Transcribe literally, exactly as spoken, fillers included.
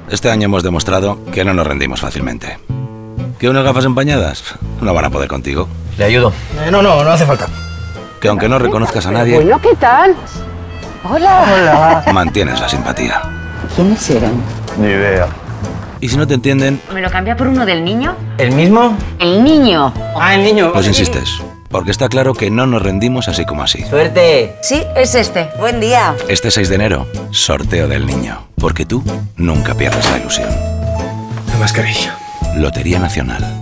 Este año hemos demostrado que no nos rendimos fácilmente. ¿Que unas gafas empañadas? No van a poder contigo. ¿Le ayudo? Eh, no, no, no hace falta. Que aunque no reconozcas a nadie... Bueno, ¿qué tal? Hola. Hola. Mantienes la simpatía. ¿Quiénes eran? Ni idea. Y si no te entienden, ¿Me lo cambia por uno del niño? ¿El mismo? El niño. Ah, el niño. pues insistes. Porque está claro que no nos rendimos así como así. Suerte. Sí, es este. Buen día. Este seis de enero, sorteo del niño. Porque tú nunca pierdes la ilusión. La mascarilla. Lotería Nacional.